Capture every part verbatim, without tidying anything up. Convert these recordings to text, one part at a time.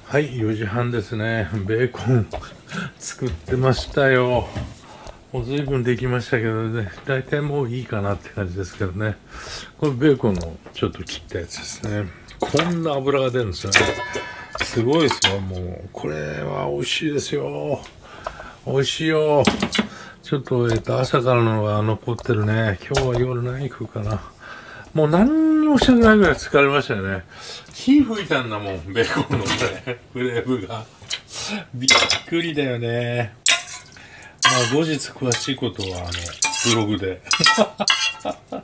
はい、よじはんですね。ベーコン作ってましたよ。もう随分できましたけどね、大体もういいかなって感じですけどね。これベーコンのちょっと切ったやつですね。こんな油が出るんですよね。すごいですよ。もうこれは美味しいですよ。美味しいよ。ちょっと、えっと、朝からのが残ってるね。今日は夜何食うかな。もう何にもしたくないぐらい疲れましたよね。火吹いたんだもん、ベーコンのこれ、フレームが。びっくりだよね。まあ、後日詳しいことは、あの、ブログで。おい、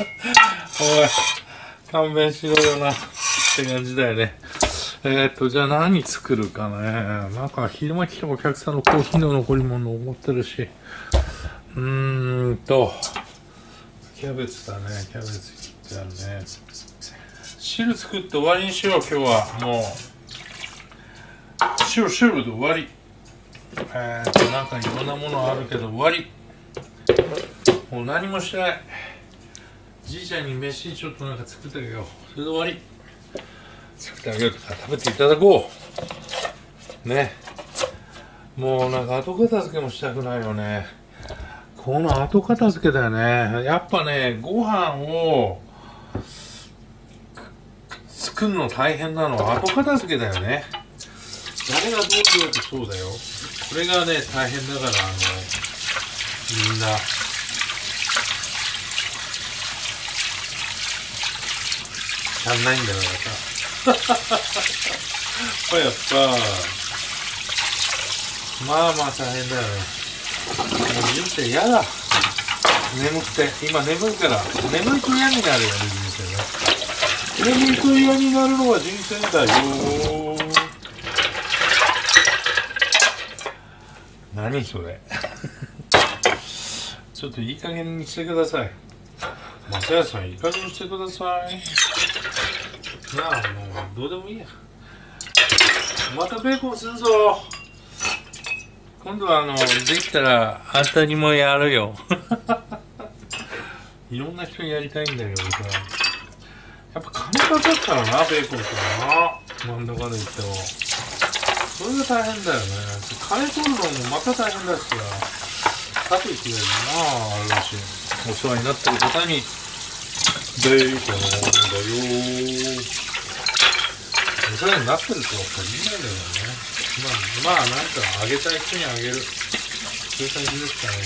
勘弁しろよな。って感じだよね。えーっと、じゃあ何作るかね。なんか、昼間来たお客さんのコーヒーの残り物を持ってるし。うーんと、キャベツだね。キャベツ切ってあるね。汁作って終わりにしよう、今日は。もう。汁、汁で終わり。えーっと、なんかいろんなものあるけど終わり。もう何もしてない。じいちゃんに飯ちょっとなんか作ってあげよう。それで終わり。作ってあげようとか食べていただこう。ね。もうなんか後片付けもしたくないよね。この後片付けだよね。やっぱね、ご飯を作るの大変なのは後片付けだよね。誰がどう言うとそうだよ。これがね、大変だから、あの、みんな、やんないんだからさ。やっぱ、まあまあ大変だよね。もう人生嫌だ。眠くて。今眠いから。眠いと嫌になるよね、人生ね。眠いと嫌になるのは人生だよ。何それ。ちょっといい加減にしてください。まさやさん、いい加減にしてください。なあ、もう、どうでもいいや。またベーコンするぞ。今度はあの、できたら、あんたにもやるよ。いろんな人にやりたいんだけどさ。やっぱ金かかったらな、ベーコンってな。なんだかんだ言っても。それが大変だよね。金取るのもまた大変だしさ。かといってくれるな、あるし。お世話になってる方に、ベーコンだよ。お世話になってるとは限らないんだよね。まあ、まあ、なんか、あげたい人にあげる。そういう感じですかね。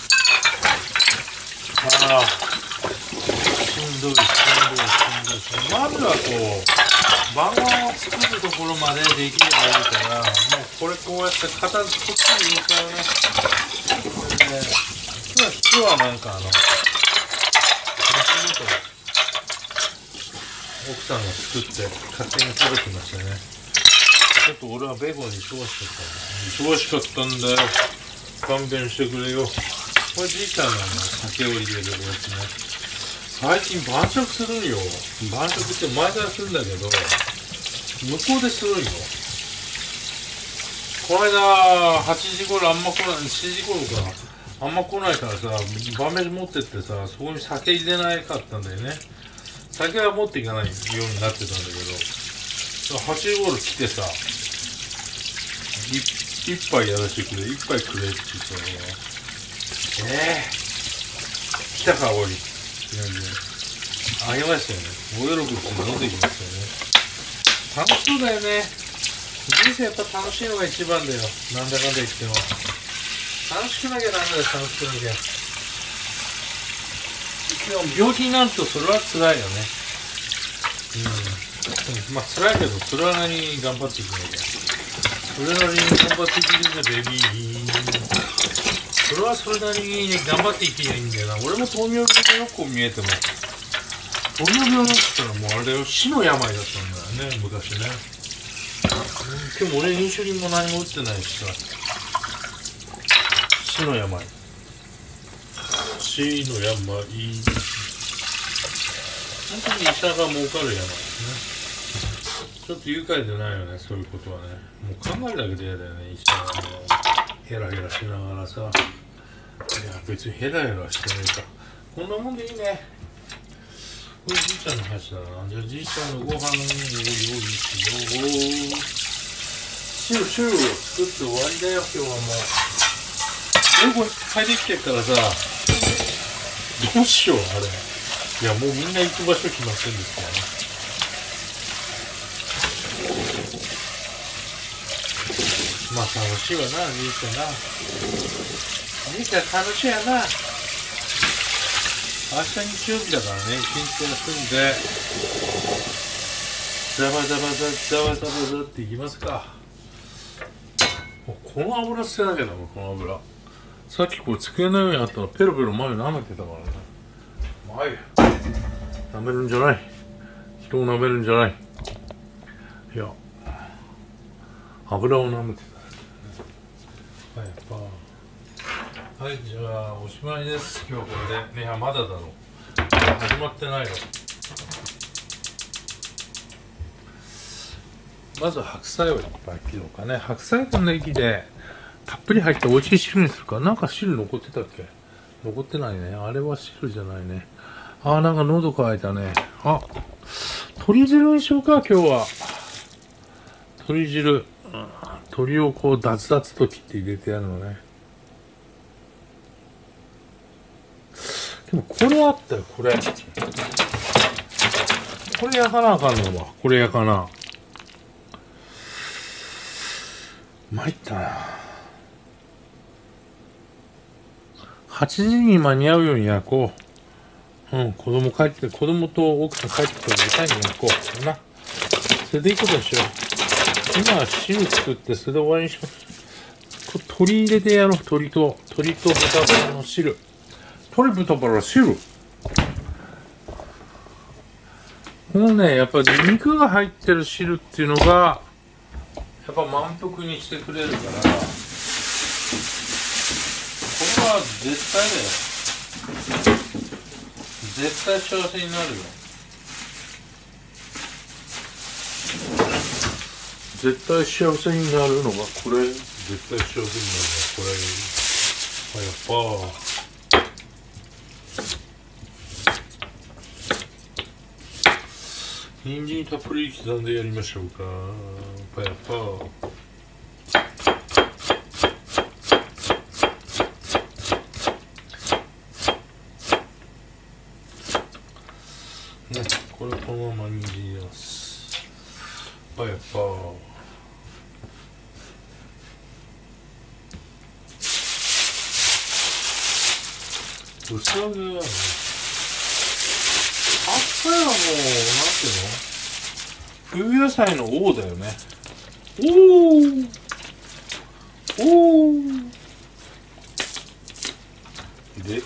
ああ、しんどい、しんどい、しんどい。まずはこう、晩ご飯を作るところまでできればいいから、もうこれこうやって片付け、こっちに入れちゃうね。これで、今日はなんかあの、娘と奥さんが作って勝手に食べてましたね。ちょっと俺はベーコンに忙しかった忙しかったんだよ。勘弁してくれよ。これじいちゃんの酒を入れるやつね。最近晩酌するんよ。晩酌って前からするんだけど、向こうでするんよ。この間、はちじ頃あんま来ない、しちじ頃か。あんま来ないからさ、晩飯持ってってさ、そこに酒入れなかったんだよね。酒は持っていかないようになってたんだけど、はちじ頃来てさ、一杯やらせてくれ、一杯くれって言ったら、ええー、来たか、おい。って感じで、あげましたよね。大喜びして飲んできましたよね。楽しそうだよね。人生やっぱ楽しいのが一番だよ。なんだかんだ言っても。楽しくなきゃダメだよ、楽しくなきゃ。でも病気になるとそれは辛いよね。うん。まあ辛いけど、それはなりに頑張っていくので。それなりに頑張っていくんだ、ベビー。それはそれなりに、ね、頑張っていけばいいんだよな。俺も糖尿病だよ、こう見えても。糖尿病だったらもうあれだよ、死の病だったんだよね、昔ね。でも俺インシュリンも何も打ってないしさ。死の病。死の病。本当に医者が儲かる病ですね。ちょっと愉快でないよね、そういうことはね。もう考えるだけで嫌だよね、医者はもうヘラヘラしながらさ。いや、別にヘラヘラしてないか。こんなもんでいいね。これじいちゃんの話だな。じゃあじいちゃんのご飯を用意しよう。 汁汁を作って終わりだよ今日はもう。英語帰ってきてからさ、どうしようあれ。いやもうみんな行く場所決まってるんですからね。まあ楽しいわな、兄ちゃんな。兄ちゃん楽しいやな。明日日曜日だからね、一日休んで、ザバザバザザバザバザっていきますか。この油捨てなきゃだもん、この油。さっきこう机の上にあったのペロペロ前舐めてたからね。前舐めるんじゃない。人を舐めるんじゃない。いや、油を舐めてた。はい、やっぱ。はい、じゃあおしまいです。今日はこれで。いや、まだだろう。始まってないよ。まず白菜をいっぱい切ろうかね。白菜とネギでたっぷり入って美味しい汁にするか。なんか汁残ってたっけ？残ってないね。あれは汁じゃないね。あー、なんか喉乾いたね。あ、鶏汁にしようか、今日は。鶏汁。鶏をこう、ダツダツと切って入れてやるのね。でもこれあったよ、これ。これ焼かなあかんのわ。これ焼かな。参ったな。はちじに間に合うように焼こう。うん、子供帰って、子供と奥さん帰ってくるみたいに焼こう。な。それでいいことでしょ。今は汁作って、それで終わりにしよう。鶏入れてやろう、鶏と。鶏と豚バラの汁。鶏豚バラ汁。このね、やっぱり肉が入ってる汁っていうのが、やっぱ満腹にしてくれるから、これは絶対だよ。絶対幸せになるよ。絶対幸せになるのがこれ。絶対幸せになるのがこれ。あ、やっぱ人参たっぷり刻んでやりましょうか。パヤパー。ね、これこのまま人参入れます。パヤパー。薄揚げはね。白菜はもう、なんていうの？冬野菜の王だよね。おーおーで、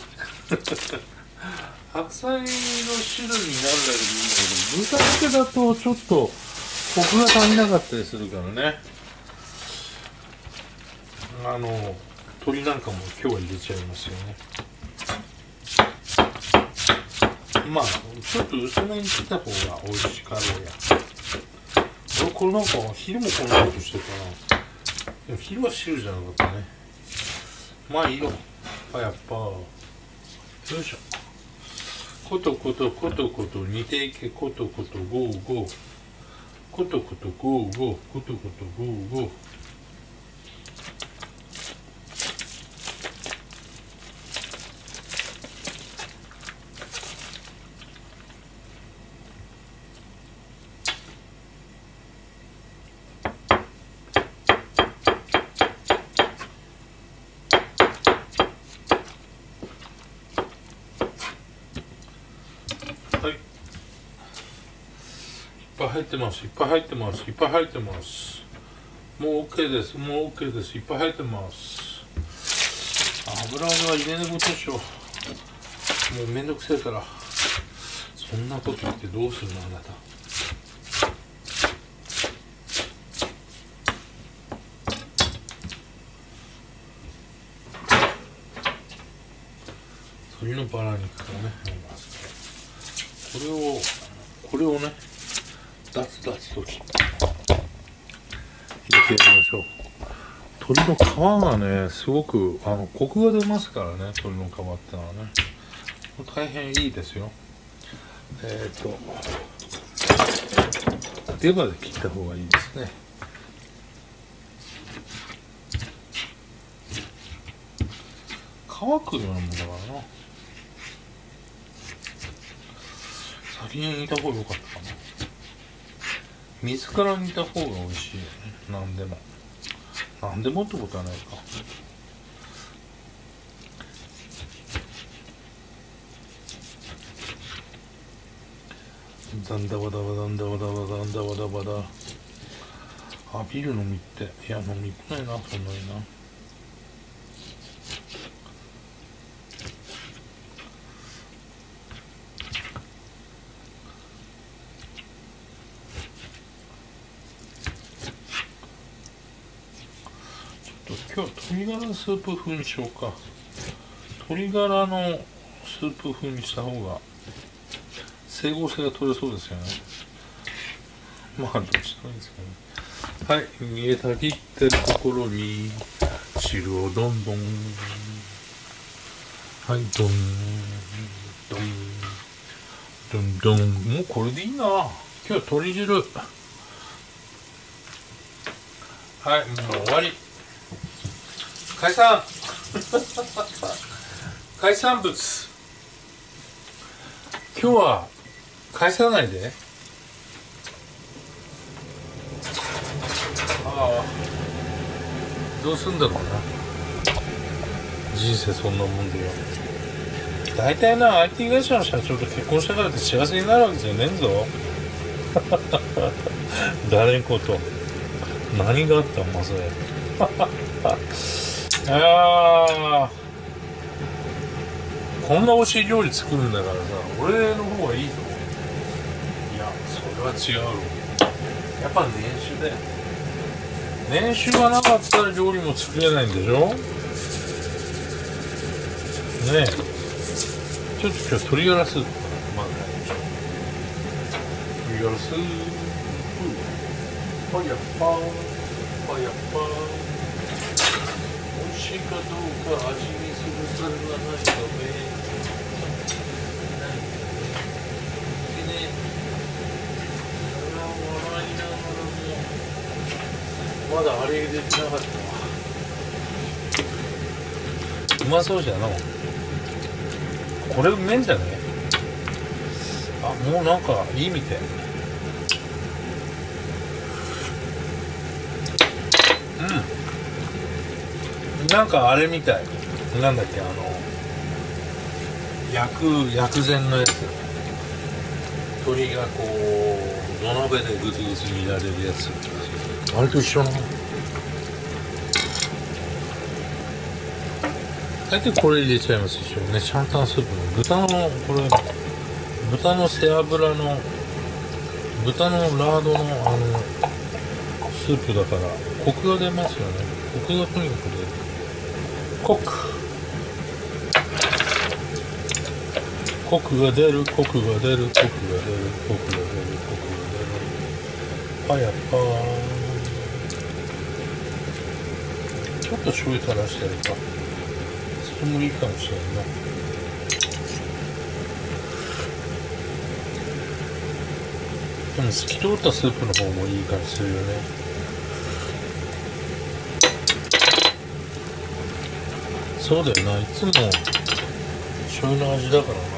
白菜の汁になるだけでいいんだけど、豚だけだとちょっとコクが足りなかったりするからね。あの、鶏なんかも今日は入れちゃいますよね。まあ、ちょっと薄めに切った方が美味しかろうや。俺これなんか昼もこんなことしてたな。でも昼は汁じゃなかったね。まあいいよ。やっぱよいしょ。ことことことこと煮ていけ。ことことゴーゴー。ことことゴーゴー。ことことゴーゴー。はい。いっぱい入ってます。いっぱい入ってます。いっぱい入ってます。もう OK です。もう OK です。いっぱい入ってます。油揚げは入れないことでしょ。もうめんどくせえから。そんなこと言ってどうするのあなた。鶏のバラ肉からね、入ります。これを、これをね、ダツダツと切って入れてやりましょう。鶏の皮がね、すごくあのコクが出ますからね、鶏の皮ってのはね。大変いいですよ。えっと、出刃で切った方がいいですね。 乾くようなもんだからな。先に煮た方が良かったかな。水から煮た方が美味しいよね。なんでもなんでもってことはないか。ザンダバダバダンダバダバダンダバダバダ。あ、ビール飲みって、いや飲みくないな、そんなにな。ちょっと今日鶏ガラスープ風にしようか。鶏ガラのスープ風にした方が整合性が取れそうですよね。まあどっちでもいいですけどね。はい、煮えたぎってるところに汁をどんどん、はい、どんどんどんどん。もうこれでいいな。今日は鶏汁。はい、もう終わり。解散海産物。今日は返さないで。ああ、どうすんだろうな。人生そんなもんでよ。大体な アイティー 会社の社長と結婚したからって幸せになるわけじゃねえんぞ誰んこと何があったんまそれああ、こんな美味しい料理作るんだからさ、俺の方がいいぞ。いや、それは違うよ。やっぱ年収だよ。年収がなかったら料理も作れないんでしょ。ねえ、ちょっと今日鶏ガラスープまずやりましょう。鶏ガラスープ、パヤッパーパヤッパー。美味しいかどうか味見するされはないとね。まだあれ入れてなかったわ。うまそうじゃな。これうめえんじゃね。あ、もうなんかいいみたい。うん、なんかあれみたい。なんだっけ、あの薬薬膳のやつ。鶏がこう土鍋でグツグツ煮られるやつ。あれと一緒なの。大体これ入れちゃいますでしょね。シャンタンスープの豚のこれ豚の背脂の豚のラードのあのスープだからコクが出ますよね。コクがとにかく出る。コクコクが出るコクが出るコクが出るコクが出るコクが出るパヤッパー。ちょっと醤油垂らしてるか。それもいいかもしれないな。でも透き通ったスープの方もいい感じするよね。そうだよな、いつも醤油の味だからな。こ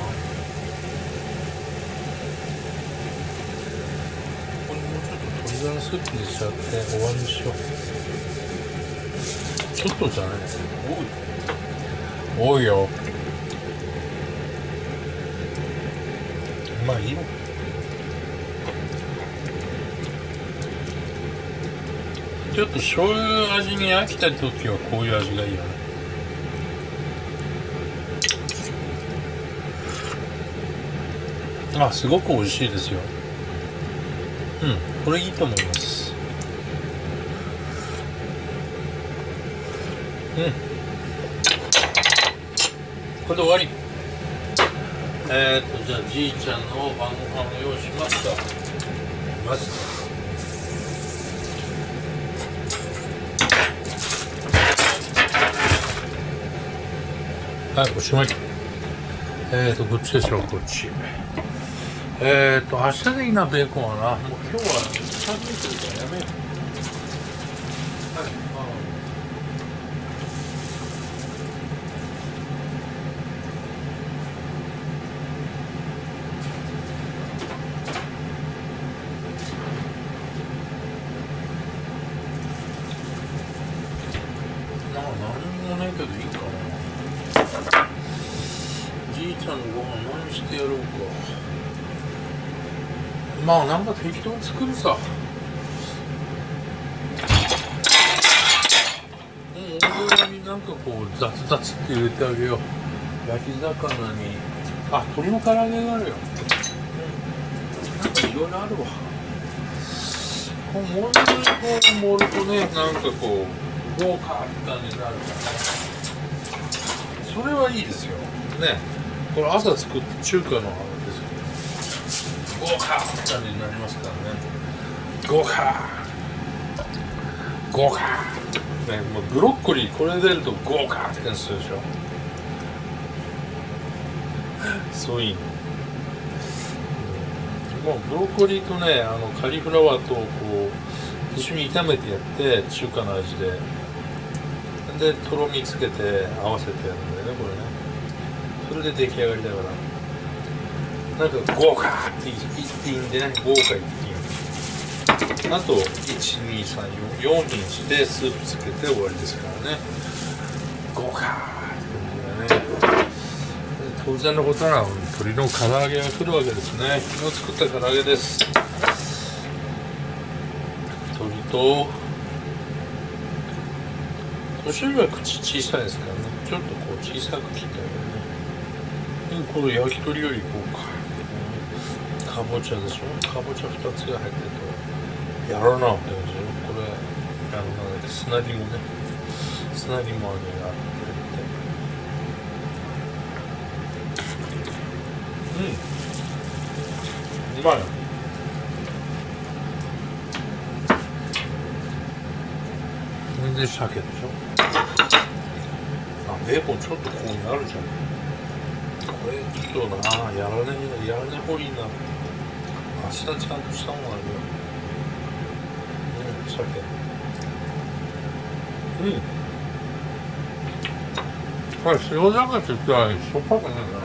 こにもうちょっと鶏ガラスープにしちゃって終わりにしよう。ちょっとじゃない。多い多いよ。まあいいよ。ちょっと醤油味に飽きた時はこういう味がいいよね。あ、すごく美味しいですよ。うん、これいいと思います。うん、これで終わり。えーっとじゃあじいちゃんの晩ご飯を用意しますか。まずはい、おしまい。えーと、どっちでしょう、こっち。えーと、明日でいいな、ベーコンはな。もう今日は、寒いというかやめよう。はい、 何もないけどいいかな。じいちゃんのご飯何してやろうか。まあなんか適当に作るさ。うん、俺になんかこう雑々って入れてあげよう。焼き魚に、あ、鶏の唐揚げがあるよ。うん、なんかいろいろあるわ。こうもう一度こう盛るとね、なんかこう豪華って感じになるからね。それはいいですよね。これ朝作って中華のあれですよ。豪華って感じになりますからね。豪華豪華ね、もうブロッコリーこれ出ると豪華って感じするでしょ。そういいの。もうブロッコリーとね、あのカリフラワーとこう一緒に炒めてやって中華の味で、でとろみつけて合わせてやるんだよね、これね。それで出来上がりだから、なんか豪華って言っていいんでね、豪華言っていいんで、あといちにさんよんよん品してスープつけて終わりですからね。豪華って感じだね。当然のことなら鶏の唐揚げが来るわけですね。昨日作った唐揚げです。鶏と年寄りは口小さいですからね、ちょっとこう小さく切ってあげるね。これ焼き鳥よりこうかかぼちゃでしょ。かぼちゃふたつが入ってるとやらなって感じよ。これあのなんだっけ、砂肝ね、砂肝揚げがあって、うん、うまい。これで鮭でしょ。あ、ベーコンちょっとここにあるじゃん。これちょっとな、やらねえやらねえ方がいいな。明日ちゃんとした方があるよ。うん、鮭。うん。これ塩鮭って言ったらしょっぱくないな。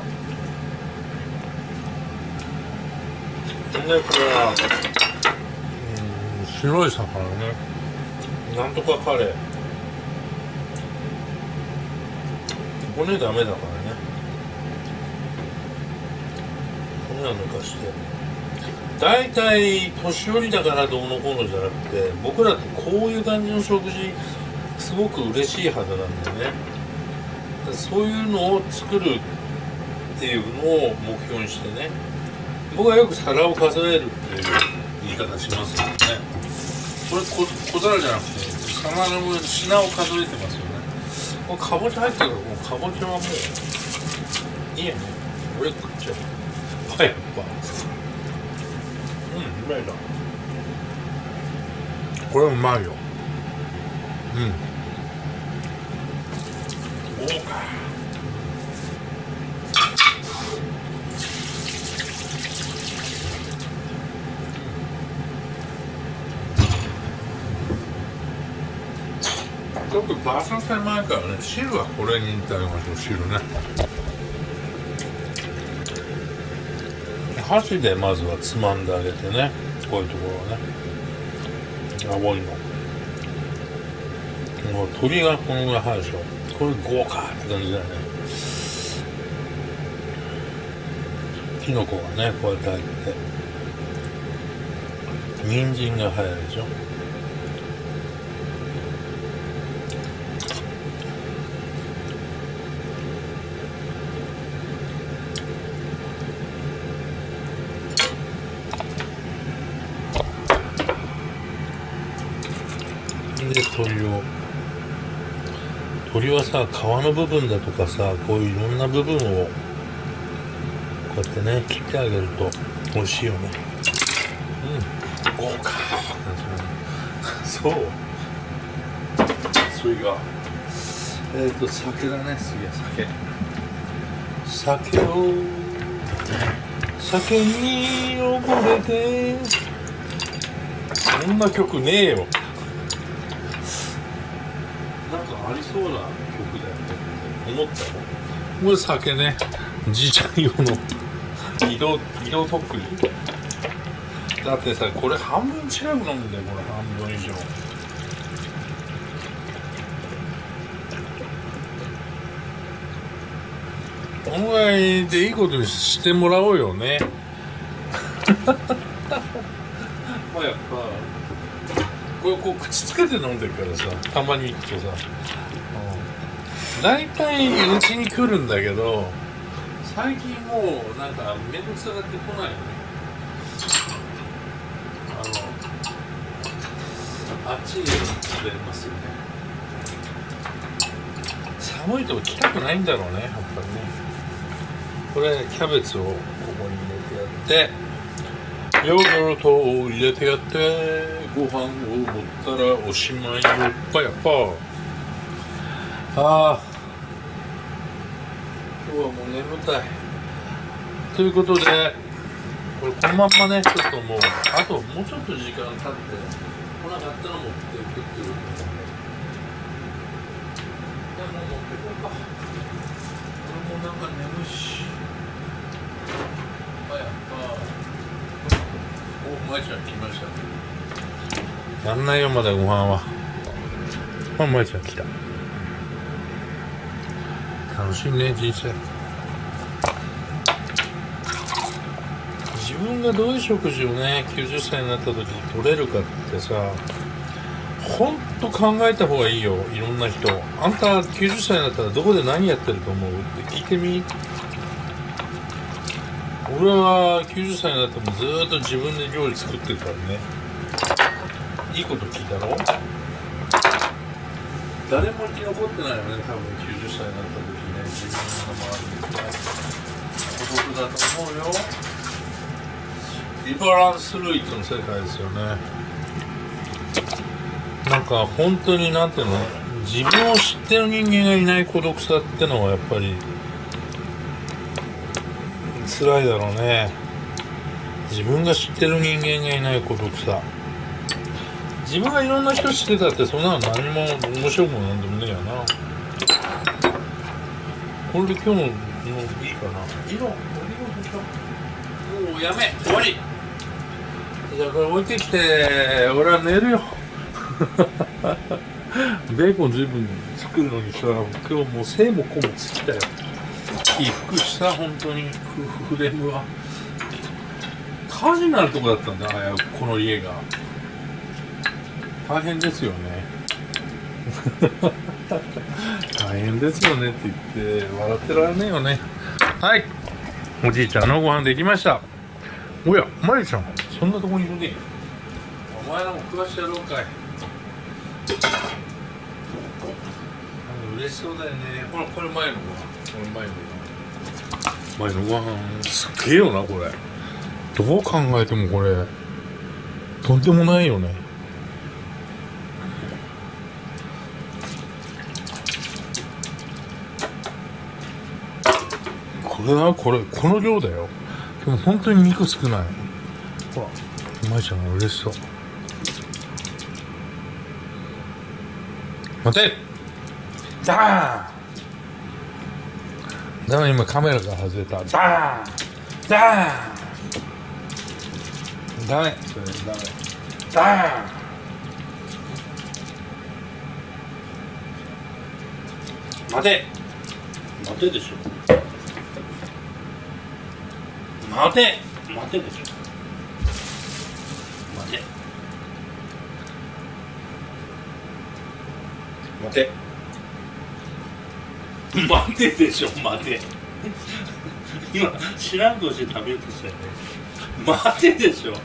でこれは、うん、白い魚ね、なんとかカレー、骨ダメだからね、骨は抜かして。大体年寄りだからどうのこうのじゃなくて、僕らってこういう感じの食事すごく嬉しいはずなんだよね。そういうのを作るっていうのを目標にしてね、僕はよく皿を数えるっていう言い方しますよね。これ 小, 小皿じゃなくて皿の品を数えてますよね。これかぼちゃ入ってるから、もうかぼちゃはもういいやね。俺食っちゃう。はい、やっぱうん、うまいな。これうまいよ。うん、おーかちょっと場所狭いからね、汁はこれにいただきましょう。汁ね、箸でまずはつまんであげてね、こういうところはね、青いのもう鶏がこのぐらい入るでしょ。これ豪華って感じだよね。きのこがねこうやって入って、人参が入るでしょ。で鶏を鶏はさ、皮の部分だとかさ、こういういろんな部分をこうやってね切ってあげると美味しいよね。うん、豪華そうそれがえっ、ー、と酒だね。次は酒酒を酒に溺れて、こんな曲ねえよ。なんかありそうな曲だよね思ったの。これ酒ね、じいちゃん用の移動移動とっくりだってさ、これ半分近く飲むんだよ。これ半分以上のぐらいでいいことにしてもらおうよね。まあやっぱこれこう口つけて飲んでるからさ、たまに行くとさ、うん、大体うちに来るんだけど、最近もうなんか面倒くさがってこないよね。あのあっちに出ますよね。寒いとこ来たくないんだろうね、やっぱりね。これキャベツをここに入れてやって、ヨーグルトを入れてやって、ご飯を盛ったらおしまいよ。ぱやっぱああ今日はもう眠たいということで、これこのまんまね、ちょっともうあともうちょっと時間経って来なかったら持っていくっていうことで、いやもう持ってこうか。俺もなんか眠いし、あやっぱおまいちゃん来ました。やんないよまだご飯は。あまいちゃん来た。楽しいね人生。自分がどういう食事をねきゅうじゅっさいになった時に取れるかってさ、ほんと考えた方がいいよ。いろんな人、あんたきゅうじゅっさいになったらどこで何やってると思うって聞いてみ。俺はきゅうじゅっさいになってもずーっと自分で料理作ってるからね。いいこと聞いたろ。誰も生き残ってないよね、多分きゅうじゅっさいになった時ね、自分の周りで孤独だと思うよ。リバランスルイットの世界ですよね。なんか本当になんていうの、自分を知ってる人間がいない孤独さってのはやっぱり辛いだろうね。自分が知ってる人間がいない孤独さ。自分がいろんな人知ってたってそんなの何も面白くもなんでもねえやな。これで今日のもういいかな。色色でしょ。もうやめ終わり。じゃあこれ置いてきて俺は寝るよ。ベーコン随分作るのにさ、今日もう精も子もつきたよ。起伏した本当にフレームは火事になるとこだったんだ、この家が。大変ですよね。大変ですよねって言って笑ってられねえよね。はい、おじいちゃんのご飯できました。おやまゆちゃんそんなとこにいるね。お前らも食わしてやろうかい。嬉しそうだよね。ほらこれ前のご飯、これ前のご飯前のご飯すっげえよなこれ。どう考えてもこれとんでもないよね。これはこれこの量だよ。でも本当に肉少ない。ほらうまいちゃんが嬉しそう。待てダーン。だから今カメラが外れた。ダーンダーンダメそれダメダーン。待て待てでしょ。待て待てでしょ。待て待て待てでしょ。待て今知らん顔して食べようとしたよね。待てでしょ。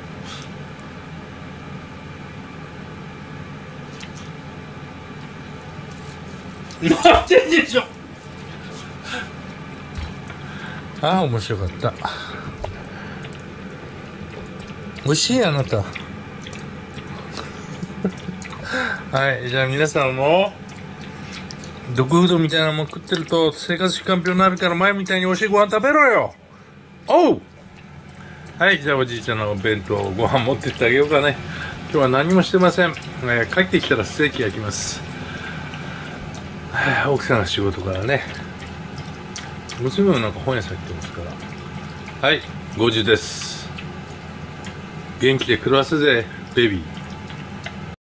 待てでしょ。ああ面白かった。美味しいあなた。はい、じゃあ皆さんもドッグフードみたいなのも食ってると生活習慣病になるから前みたいに美味しいご飯食べろよ。おう。はい、じゃあおじいちゃんの弁当ご飯持ってってあげようかね。今日は何もしてません。えー、帰ってきたらステーキ焼きます。はあ、奥さんの仕事からね。娘もなんか本屋さん行ってますから。はい、ごじです。元気で暮らすぜベビー。